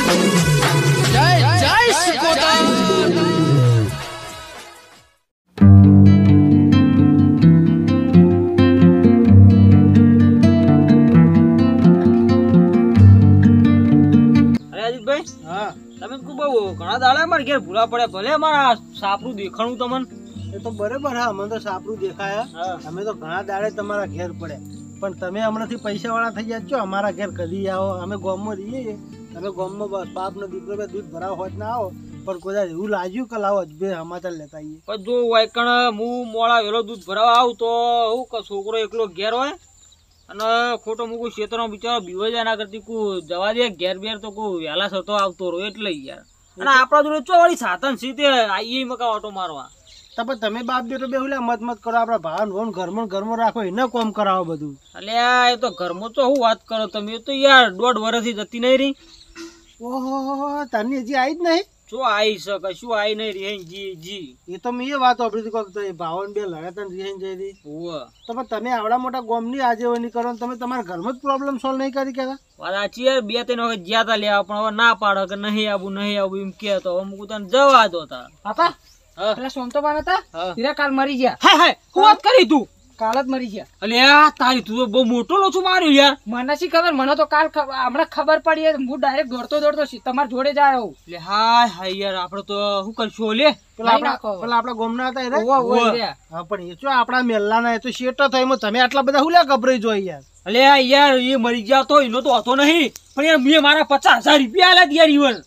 જય જય સિકોતર. હા તમે બહુ ઘણા દાડા મારે ઘેર ભૂલા પડ્યા ભલે મારા સાપનું દેખાણું તમને એ તો બરાબર. હા અમને તો સાપરું દેખાયા. અમે તો ઘણા દાડે તમારા ઘેર પડ્યા પણ તમે હમણાંથી પૈસા વાળા થઈ ગયા છો. અમારા ઘેર કદી આવો? અમે ગામમાં રહીએ. તમે ગામમાં બસ બાપ નો દીકરો બે દૂધ ભરાવ હોત ના આવો પણ કોઈ એવું લાગ્યું કે લાવો બે સમાચાર લેતા આવીએ. પણ જો વાયકણ હું મોડા વેલો દૂધ ભરાવા આવું તો હું છોકરો એકલો ઘેર હોય અને ખોટો મૂકું ક્ષેત્રમાં બિચારો બીવો જાય ના કરતી કુ જવા દે ઘેર બેર તો કોઈ વહેલા સતો આવતો રહ્યો એટલે યાર. અને આપણા જોડે ચો વાળી સાધન સીધે આઈએ મકા ઓટો મારવા. તમે બાપ બેટો બે મત મત કરો. આપડા ભાન ભોન ઘરમાં રાખો એને કોમ કરાવો બધું. અલ્યા એ તો ઘરમાં તો હું વાત કરો તમે તો યાર 1.5 વર્ષથી જતી નહીં રહી. ઓહો તને હજી આવી જ નહીં? શું આવી શકે? શું આવી નહીં રહી? જી જી એ તો મેં એ વાત સાંભળી હતી ભાવન બે લડ્યા તને રહી જઈ તો તમે આવડા મોટા ગોમની આજેવાની કરો તમે તમારા ઘરમાં જ પ્રોબ્લેમ સોલ્વ નહીં કરી કેતા? વાત સાચી યાર. 2-3 વખત જ્યાં તા લેવા પણ હવે ના પાડે કે નહીં આવું એમ કે તો હું તને જવા દો તા. પાપા પેલા સોમતો બાન હતા હીરા કાલ મરી ગયા. હા હા હું વાત કરી તું કાલ જ મરી ગયા. અલ્યા તારી તું તો બહુ મોટો લોચો માર્યો યાર. મને શી ખબર? મને તો કાલ હમણાં ખબર પડી. હું ડાયરેક્ટ દોડતો તમારા જોડે જ આવ્યો. એટલે હાય હાય યાર આપડે તો શું કરશું? લે પેલા આપડા ગોમના હતા હા પણ એ જો આપડા મેલ્લા ના તો શેટો થાય તમે આટલા બધા હું લે ગભરાઈ જોઈ યાર. અલ્યા યાર એ મરી ગયા તો એનો તો હતો નહીં પણ યાર મેં મારા 50,000 રૂપિયા આલ્યા યાર ઈવન.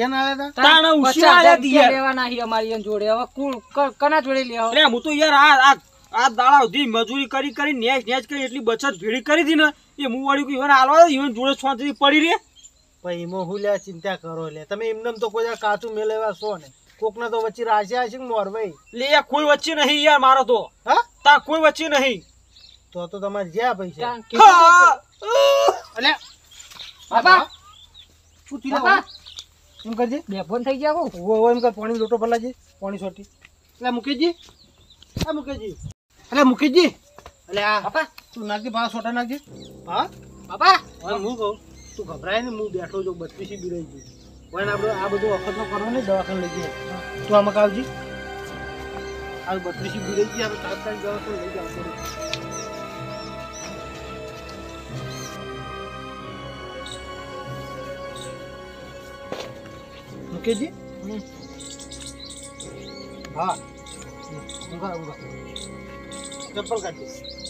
હું તો યાર આ દાડા સુધી મજૂરી કરી નેચ કરી એટલી બચત ભેળી કરી હતી ને એ હું વાળ્યું કે ઈવન આલવા ઈવન જોડે શાંતિથી પડી રે. ભાઈ એમાં હું લ્યા ચિંતા કરો લે તમે એમને તો કોઈ કાચું મેલેવા છો ને કોક ના તો વચ્ચે રાશ્યા છે મોર ભાઈ. લે યાર કોઈ વચ્ચે નહીં યાર મારો તો. હા તા કોઈ વચ્ચે નહીં તો તમારે જ્યાં પૈસા એમ કરજે બેફોન થઈ ગયા. એમ કર પાણી લોટો ભરલાજે પાણી છોટી. એટલે મુકેશજી હા મુકેશજી એટલે મુકેશજી એટલે આ બાપા તું નાખજે ભાવ છોટા નાખજે. હા બાપા હું કહું તું ગભરાય ને હું બેઠો છું 32 બિરાઈ ગયું હોય ને આપણે આ બધું વખત નો કરો ને દવાખાને લઈ જઈએ. તું આમાં આવજી આ 32 બિરાઈ ગઈ આપણે તાત્કાલિક દવાખાને લઈ જાવ. મુકેશજી હા ઊંઘા ચપ્પલ કાઢી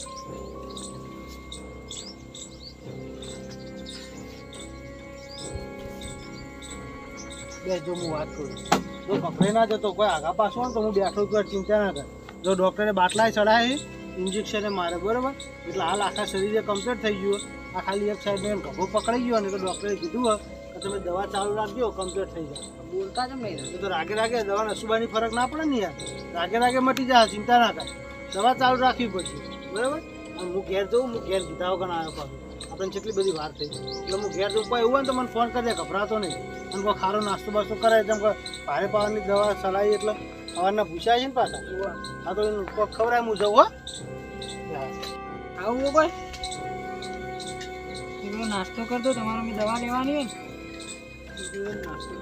બે જો હું વાત કરું જો ગભરાઈ ના જતો કોઈ આગા પાછો ને તો હું બેઠો છું ચિંતા ના કર. જો ડૉક્ટરે બાટલાએ ચડાવી ઇન્જેક્શને મારે બરાબર એટલે હાલ આખા શરીરે કમ્પ્લીટ થઈ ગયું. આ ખાલી એક સાઈડ ગભો પકડાઈ ગયો ને તો ડૉક્ટરે કીધું કે તમે દવા ચાલુ રાખજો કમ્પ્લીટ થઈ જાય. બોલતા કેમ નહીં? તો રાગે દવા નસુબાની ફરક ના પડે ને યાર. રાગે મટી જાય ચિંતા ના કર. દવા ચાલુ રાખવી પડશે બરાબર. અને હું ઘેર જઉં હું ઘેર કીધા વગર આવ્યો પાછું આપણને કેટલી બધી વાર થઈ એટલે હું ઘેર જઉં કોઈ એવું હોય ને તો મને ફોન કરી દે ગભરાતો નહીં. અને કોઈ ખારો નાસ્તો બાસ્તો કરાય જેમ કે ભારે પાવાની દવા ચલાવી એટલે સવારના પૂછાય છે ને પાછા. હા તો એનું કોઈ ખબર હું જવું હો આવું ભાઈ નાસ્તો કરતો તમારે મેં દવા લેવાની હોય ને નાસ્તો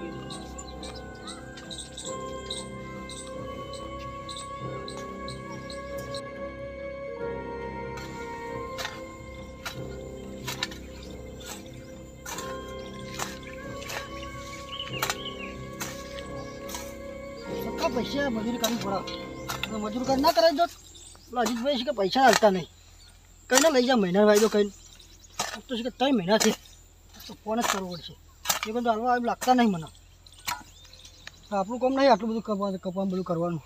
પૈસા મજૂરી કરવી પડે. મજૂરી કરી ના કરાય જો અજીતભાઈ છે કે પૈસા હાલતા નહીં કઈ ના લઈ જા મહિના વાયદો કઈ તો છે કે 3 મહિના છે તો ફોન જ કરવો પડશે. એ બધું હાલવા લાગતા નહીં મને. આપણું કામ નહીં આટલું બધું કપવાનું બધું કરવાનું.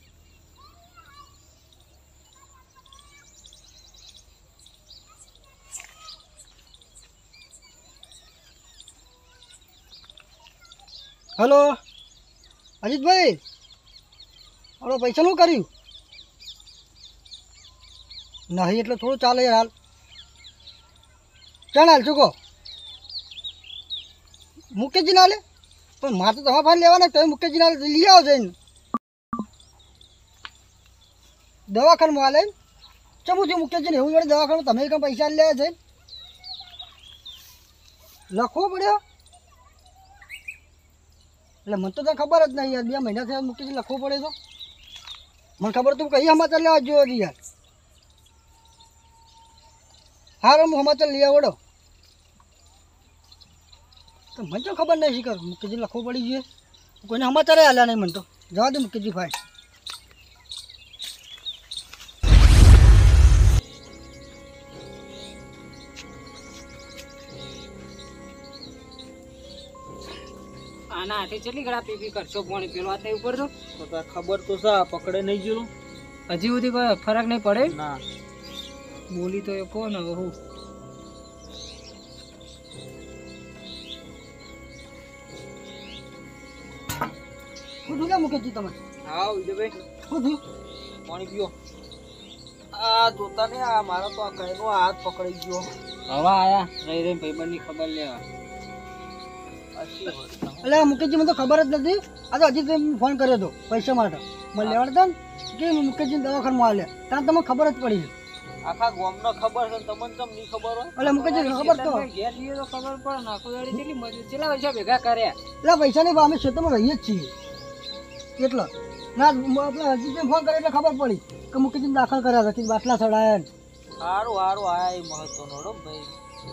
હલો અજીતભાઈ હવે પૈસા નું કર્યું નહીં એટલે થોડું ચાલે યાર. હાલ ચાલ હાલ ચૂકો મુકેશજી ના લે પણ મારે તો તમારા ભાઈ લેવાના તમે મુકેશજી ના લઈ આવો જઈને દવાખાનમાં હાલે ચમું છું મુકેશજી ને એવું જોડે દવાખાનું તમે કંઈ પૈસા લેવા જઈને લખવો પડ્યો એટલે મને તો તને ખબર જ નહીં યાર 2 મહિના થયા મુકેશજી લખવું પડે તો મને ખબર તું કઈ સમાચાર લેવા જોયો હતી યાર હારો હું સમાચાર લઈ આવડો તો મને તો ખબર નહીં શીખર મુકેશજી લખવું પડી જોઈએ કોઈને સમાચાર હાલ્યા નહીં મને તો જવા દે મુકેશજી ભાઈ આના હાથે કેટલી ઘડા પીપી કરશો પાણી પેલો હાથે ઉપર તો ખબર તો સા પકડે નહીં ગયેલું હજી સુધી કોઈ ફરક નહીં પડે ના બોલી તો એ કોણ હવે હું શું થયું મુકેશજી તમે હા વિજયભાઈ શું થયું પાણી પીઓ આ જોતા ને આ મારા તો આ કઈનો હાથ પકડી ગયો હવા આયા રહી રહી ભાઈબંધની ખબર લેવા એટલે મુકેશજી મને તો ખબર જ નથી આ તો હજી તમે ફોન કર્યો હતો પૈસા માટે મને લેવાડતા ને કે મુકેશજી દવાખાનામાં હાલ્યા ત્યાં તમને ખબર જ પડી આખા ગામનો ખબર છે તમને કેમ નહીં ખબર હોય એટલે મુકેશજી ખબર તો ઘેર જઈએ તો ખબર પડે નાખો દાડી કેટલી મજૂર કેટલા પૈસા ભેગા કર્યા એટલે પૈસા નહીં અમે ક્ષેત્રમાં રહીએ જ છીએ એટલો ના આપણે હજી જેમ ફોન કર્યો એટલે ખબર પડી કે મુકેશજી દાખલ કર્યા હતા કે બાટલા ચડાયા ને સારું સારું આ એ મહત્વનો હો ભાઈ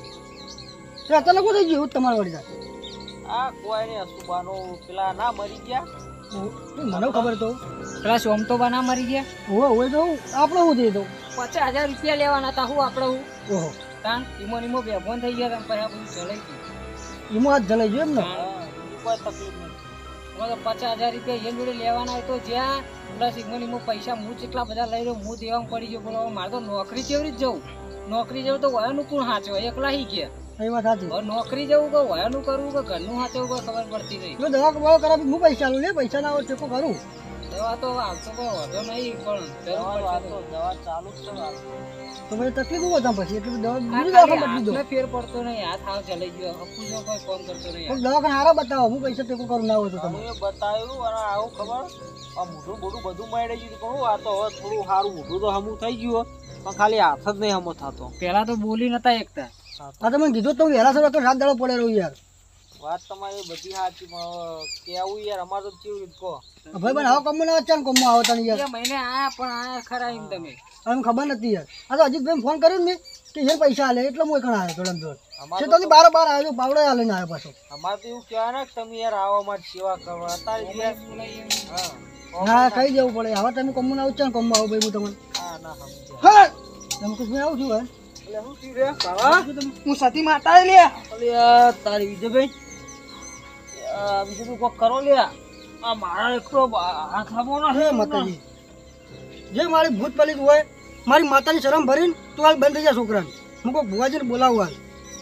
તો અત્યારે લોકો થઈ ગયું તમારા વળી આ કોઈ ને અસુબાનો પેલા ના મરી ગયા મને ખબર તો પેલા સોમતોબા ના મરી ગયા હોય તો આપણે હું દઈ દઉં 50,000 રૂપિયા લેવાના હતા હું આપણે હું ઓહો તાન ઈમો બેફોન થઈ ગયા પછી આ બધું ચલાઈ ગયું એમાં હાથ જલાઈ ગયો એમ ને કોઈ તકલીફ નહીં હવે તો 50,000 રૂપિયા એમ જોડે લેવાના હોય તો જ્યાં પ્લસ ઈમો પૈસા હું જેટલા બધા લઈ રહ્યો હું દેવામાં પડી ગયો બોલો મારે તો નોકરી કેવી રીતે જવું નોકરી જવું તો વયાનું કોણ સાચવે એકલા હી ગયા એ વાત સાચી હવે નોકરી જવું કે વયાનું કરવું કે ઘરનું સાચવું કોઈ ખબર પડતી નહીં જો દવા બવા કરાવી હું પૈસા લઉં લે પૈસા ના હોય ટેકો કરું દવા તો આવતો કોઈ વધો નહીં પણ જરૂર પડશે તો દવા ચાલુ જ છે તો પછી તકલીફ હું હતા પછી એટલે દવા બીજી ખાલી દવાખાને બદલી દો હાથને ફેર પડતો નહીં હાથ હાવ ચલાઈ ગયો અપુજો કોઈ ફોન કરતો નહીં કોઈક દવાખાને હારા બતાવો હું પૈસા ટેકો કરું ના હોય તો તમે એ બતાવ્યું અને આવું ખબર આ મોઢું બોઢું બધું મળી ગયું કહું આ તો હવે થોડું સારું મોઢું તો હમું થઈ ગયું પણ ખાલી હાથ જ નહીં હમો થતો પેલા તો બોલી નતા એકતા આ તમે કીધું તો વહેલા સર તો 7 દાડો પડે રહ્યું યાર વાત તમારી બધી સાચી પણ કેવું યાર અમારે તો કેવી રીતે કહો ભાઈ બન આવો કમ ના ચાલ કમ આવો તને યાર 2 મહિને આયા પણ આયા ખરા એમ તમે અમને ખબર નથી યાર આ તો અજીતભાઈ ફોન કર્યો ને કે યાર પૈસા હાલે એટલે હું એકણ આવ્યો થોડા દોડ અમારે છે તો બાર આવ્યો પાવડો હાલીને આવ્યો પાછો અમારે તો એવું કહેવાય ને કે તમે યાર આવો અમારી સેવા કરવા અત્યારે યાર હા ના કઈ જવું પડે હવે તમે કમ ના આવો ચાલ કમ આવો ભાઈ હું તમને હા ના સમજ્યા હા તમે કુછ મેં આવું છું હે એટલે શું થયું રે બાવા હું સતી માતા લે અલે તારી વિજયભાઈ બીજું કોક કરો લે આ મારા એકલો હાથ લાવો ના હે માતાજી જે મારી ભૂત પલિત હોય મારી માતાની શરમ ભરીને તું હાલ બંધ થઈ જા છોકરાને હું કોઈ ભુવાજીને બોલાવું હાલ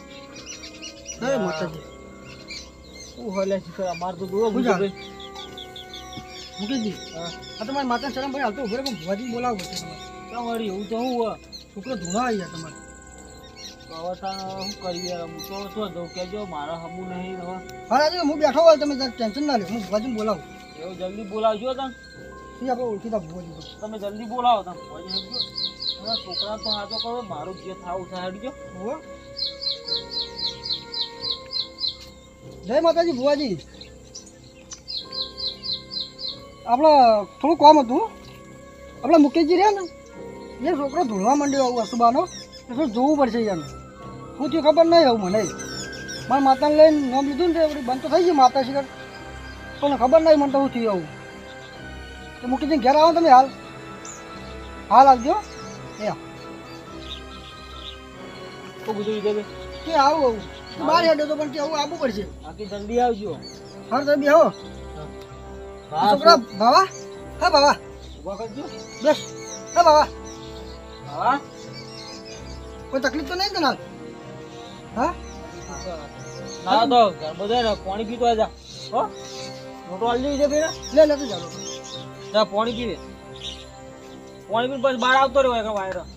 હે માતાજી શું હલે છે અમારે તો દૂર બુજા. વિજયભાઈ મુકેશજી આ તમારી માતાની શરમ ભરી હાલ તો ઉભરે પણ ભુવાજીને બોલાવવું પડશે તમારે ક્યાં વળી એવું તો હું છોકરો ધૂણા આવી ગયા તમારે શું કરીએ યાર હું તો શું દઉં કેજો મારા હમું નહીં હવે હા આજે હું બેઠો હોય તમે ટેન્શન ના લે હું ભુવાજીને બોલાવું એવું જલ્દી બોલાવજો તમે એ આપણે ઓળખીતા ભુવાજી તો. તમે જલ્દી બોલાવો તમે છોકરા તો હાથો કરો મારું જે થાવું થાય હટજો હો જય માતાજી ભુવાજી આપણે થોડું કામ હતું આપણે મુકેશજી રહ્યા ને એ છોકરો ધૂળવા માંડ્યો આવું અસુબાનો એ થોડું જોવું પડશે યાર શું થયું ખબર નહીં આવું મને મારા માતાને લઈને નામ લીધું ને તે બંધ તો થઈ ગઈ માતા શિખર પણ ખબર નહીં મને તો શું થયું આવું તો મુકેશજી ઘેર આવો તમે હાલ હાલ આવજો એ તો બધું વિજયભાઈ કે આવું આવું બહાર હેડ્યો તો પણ કે આવું આવવું પડશે બાકી જલ્દી આવજો હા તમે બેહો છોકરા બાવા હા બાવા ઉભા કરજો બસ હા બાવા હા કોઈ તકલીફ તો નહીં ને હાલ હા ના તો બધા પાણી પીતો જા હો મોટો આલી દેજે પેલા લે લે તો ચાલો જા પાણી પીવે પાણી પીને પછી બહાર આવતો રહ્યો કે વાયરો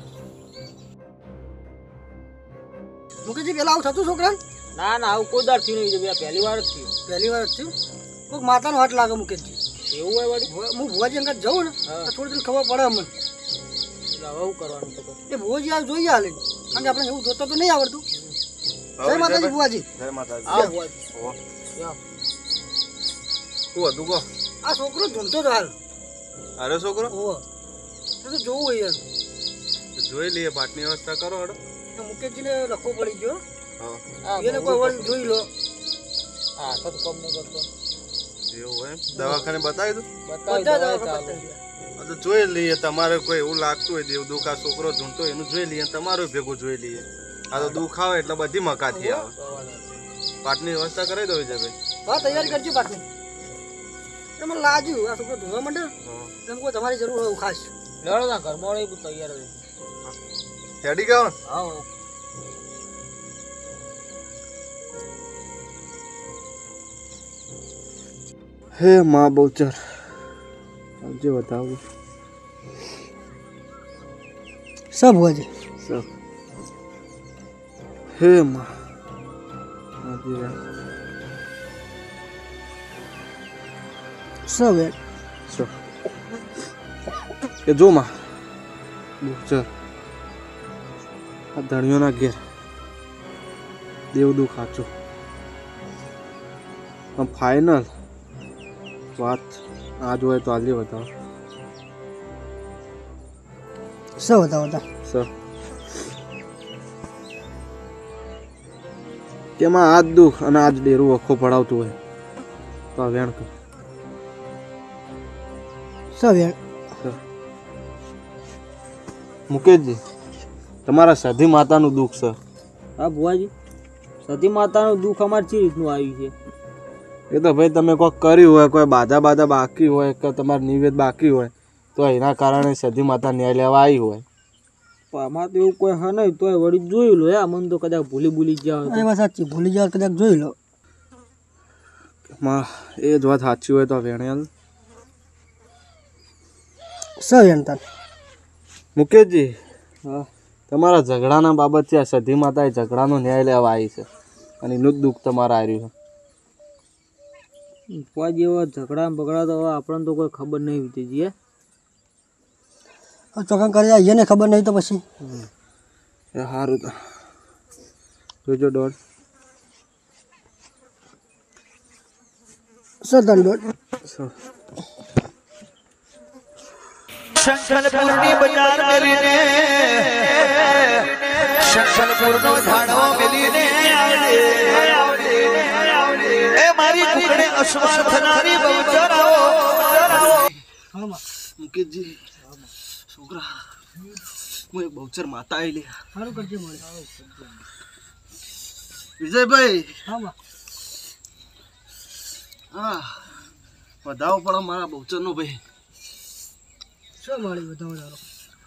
મુકેશજી પેલા આવું થતું છોકરાને ના ના આવું કોઈ દર થયું નહીં વિજયભાઈ પહેલી વાર જ થયું પહેલી વાર જ થયું કોઈક માતાનો હાથ લાગે મુકેશજી એવું હોય વળી હું ભુવાજી અંગત જઉં ને તો થોડી થોડી ખબર પડે અમને એટલે હવે શું કરવાનું તો એ ભુવાજી આ જોઈએ હાલે કારણ કે આપણે એવું જોતા તો નહીં આવડતું જય માતાજી ભુવાજી જય માતાજી આવ બોલ શું હતું કહો? આ છોકરો ઢૂંઢતો હતો હાલ. અરે છોકરો ઓહો તો જોવું હોય યાર. જોઈ લઈએ, પાટની વ્યવસ્થા કરો હડો. મુકેશજીને લખવો પડી ગયો. હા એને કોઈ વળી જોઈ લો. હા તો કોમ નહીં કરતો. એવું હોય એમ? દવાખાને બતાવી દઉં? બધા દવાખાને બતાવી દે. હા તો જોઈ લઈએ. તમારે કોઈ એવું લાગતું હોય દેવ દુઃખ આ છોકરો ઝૂંટો એનું જોઈ લઈએ, તમારું ભેગું જોઈ લઈએ. આ તો દુઃખ આવે એટલે બધી મકાથી આવે. પાટની વ્યવસ્થા કરી દો વિજયભાઈ. હા તૈયારી કરજો પાછી. મને લાગ્યું આ છોકરો ધોવા માંડે એમ કોઈ તમારી જરૂર હોય ખાસ. લેવડો ના ઘરમાં એ બધું તૈયાર રહે. હેડી ગયો? હા હે માં બહુચર આવજે બતાવું. સબ હોય છે. સર હે માં આવજે. સબ હે. સર એ જો માં બહુચર આ ધણીઓના ઘેર દેવ દુઃખ સાચું. આમ ફાઇનલ વાત આજ હોય તો આજે બતાવો. સબ બતાવો તા. સર તેમાં આજ દુઃખ અને આજ ડેરું આખો પડાવતું હોય તો આ વેણ કર. સબ હે. મુકેશજી તમારા સધી માતાનું દુઃખ છે. હા ભુવાજી, સતી માતાનું દુઃખ અમારે ચી રીતનું આવ્યું છે? એ તો ભાઈ તમે કોઈ કર્યું હોય, કોઈ બાધા બાકી હોય કે તમારે નિવેદ બાકી હોય તો એના કારણે સધી માતા ન્યાય લેવા આવી હોય. પણ આમાં તો એવું કોઈ હા નહીં તોય વળી જોઈ લો. મને તો કદાચ ભૂલી જાવ. એ વાત સાચી, ભૂલી જાવ કદાચ જોઈ લો. માં એ જ વાત સાચી હોય તો વેણ્યાલ. સબ એનતા. મુકેશજી હા તમારા ઝઘડાના બાબતથી આ સધી માતાએ ઝઘડાનો ન્યાય લેવા આવી છે અને એનું જ દુઃખ તમારે આવ્યું છે. ભુવાજી એવા ઝઘડા બગડા તો હવે આપણને તો કોઈ ખબર નહીં વિતીજી. ચોખા કરી એને ખબર નહીં તો પછી એ સારું તો જોજો દોઢ. સદન દોઢ. શંખલપુરની બજાર મેલીને શંખલપુરનો ઝાડો મેલીને એ મારી કુકડે અસવાર થનારી બહુચરાઓ. મુકેશજી છોકરા હું એક બહુચર માતા આવી લે. સારું કરજે મળે. વિજયભાઈ હા હા વધાવો પડે મારા બહુચરનો ભાઈ. શું મળી બતાવો તારો.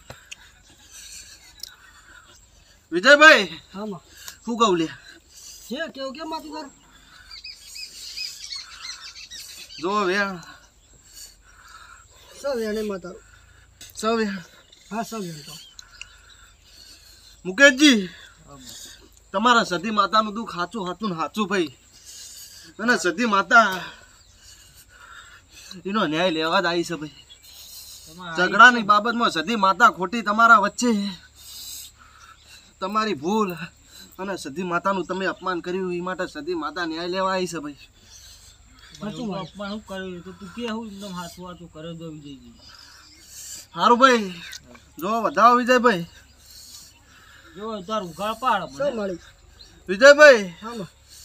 વિજયભાઈ હા શું કહું લે જે કેવું કેમ માતું તાર. જો વેણ સબ એને માતારું. સૌ વેણ. હા સબ એન તો. મુકેશજી તમારા સતી માતાનું દુઃખ સાચું સાચું ને સાચું ભાઈ. અને સતી માતા એનો ન્યાય લેવા જ આવી છે ભાઈ. ઝઘડાની બાબતમાં સતી માતા ખોટી તમારા વચ્ચે તમારી ભૂલ અને સતી માતાનું તમે અપમાન કર્યું એ માટે સતી માતા ન્યાય લેવા આવી છે ભાઈ. અપમાન કર્યું તો તું કે હું એકદમ હાથું કરે દો વિજયજી. સારું ભાઈ જો વધાવો વિજયભાઈ. જો તાર ઉઘાડ પાડ. સબ મળી. વિજયભાઈ હા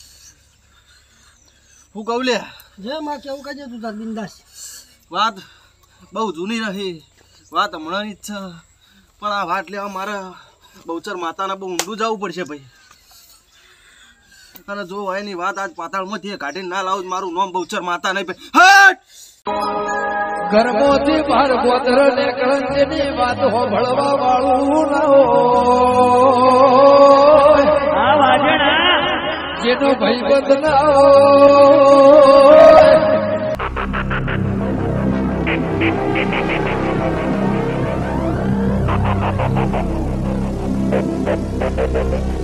હું કહું લે જે માં કેવું કહેજે તું તાર બિંદાસ. વાત બહુ જૂની રહી, વાત હમણાંની જ છે, પણ આ વાત લેવા મારે બહુચર માતાને બહુ ઊંડું જવું પડશે ભાઈ. અને જો એની વાત આજ પાતાળમાંથી કાઢીને ના લાવું મારું નામ બહુચર માતા નહીં ભાઈ. હટ ઘરમાંથી બહાર ગોત્ર નીકળની વાત હોભળવા વાળું ના હોય. જેનો ભાઈબંધ ના હોય.